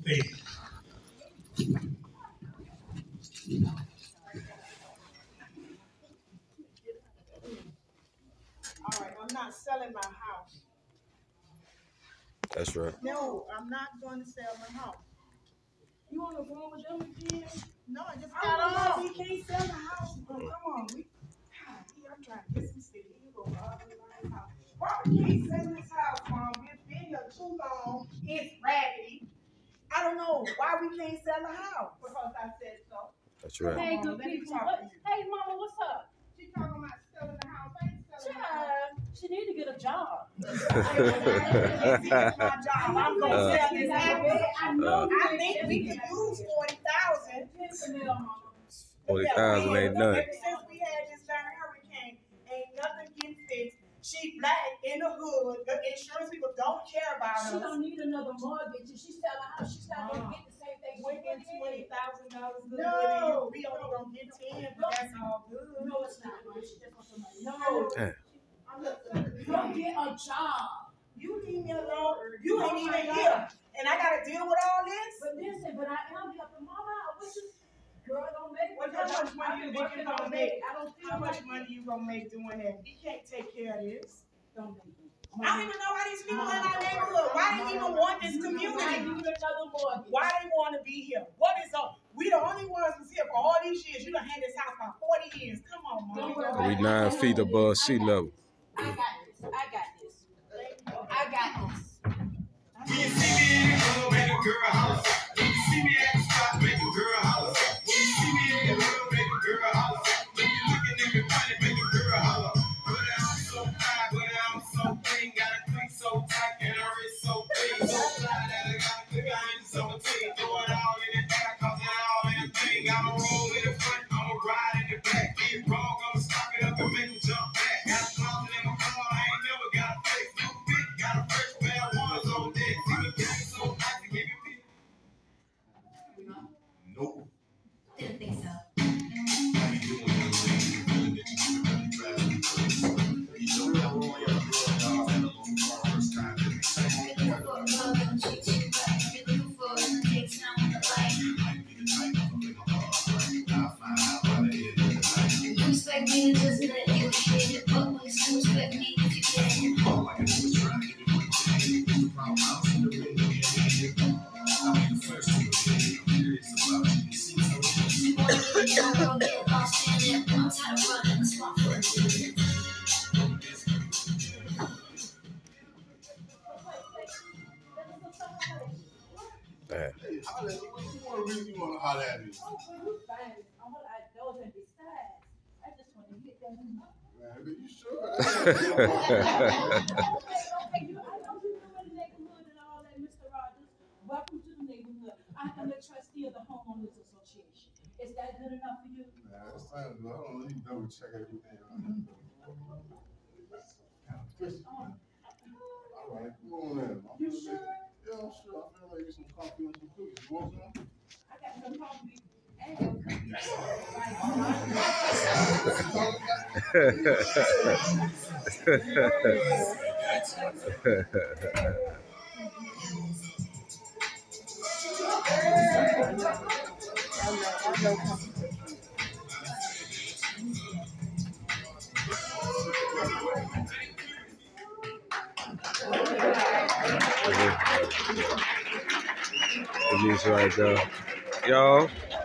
faith. All right, I'm not selling my house. That's right. No, I'm not going to sell my house. You on the phone with them again? No, I just I got don't know off. we can't sell the house, but come on, I'm trying to get some city. You go Robert house. Robert can't sell this house, Mom. We've been here too long. It's raggedy. I don't know why we can't sell the house. Because I said so. That's right. Hey, good people. Hey, Mama, what's up? She talking about selling the house. I ain't selling the house. She need to get a job. This is my job. I'm going to sell this house. I think we could use 40,000. 40,000 ain't nothing. Ever since we had this darn hurricane, ain't nothing getting fixed. She black in the hood. The insurance people don't care about us. She don't need another mortgage. If she sell a house, she's not gonna get the same thing. We get $20,000 good. No, we only gonna get 10, but that's all good. No, it's not. She just wants some money. No. Go get a job. You leave me alone. You ain't even here, and I gotta deal with all this. But listen, but I am helping Mama out. What you, girl, don't make. How much money you think you gonna make? I don't feel How much like money you gonna make doing that? We can't take care of this. Don't make it. I don't even know why these people in our neighborhood. Why they even want this community? Another mortgage. Why they want to be here? What is up? We the only ones who's here for all these years. You done had this house for 40 years. Come on, Mom. We 9 feet above sea level. I got this. I got this. I got this. When you see me in the club, make a girl holler. When you see me at the spot, make a girl holler. When you see me in the club, make a girl holler. When you looking at me funny, make a girl holler. But I'm so high, but I'm so clean. Got a click so tight and her wrist so big. So fly that I got a click on so team. Throw it all in the air, cause it all in the thing. I'ma roll in the front, I'ma ride in the back. Get wrong, I'ma stop it up and make them jump back. Got a closet in my car, I ain't never got a fix. New fit, got a fresh pair of ones on deck. See the game so hot to give it me. Nope. Didn't think so. How you doing, young lady? You feeling that you can really drive me crazy? You know that I'm only a girl, y'all had a long car first time that we sang. You're looking for a girl that'll treat you right. You're looking for a take time on the light. You might be the type of a little hard, right? I'll find out by the end of the night. You expect me to just let you hit it, but will you still respect me if you can? All I can do is try to get it with you. The problem out in the window, I'll be the first to admit it. I'm curious about you. You see so much. You wanna get down, girl, get lost in it. I'm tired of running the swamp for a minute. Man. Hey, holla at me. What you want to really want to holler at me? Oh, well, you fine. I want those and besides, I just want to get that. Man, are you sure? Okay. I know you know the neighborhood and all that, Mr. Rogers. Welcome to the neighborhood. I'm the trustee of the homeowners association. Is that good enough for you? Man, that sounds good. Hold on, let me double check everything. All right, come on in. You sure? Yeah, I'm sure. I feel like you some coffee and some cookies. You want some? I got some coffee and cookies. It is right there. Y'all.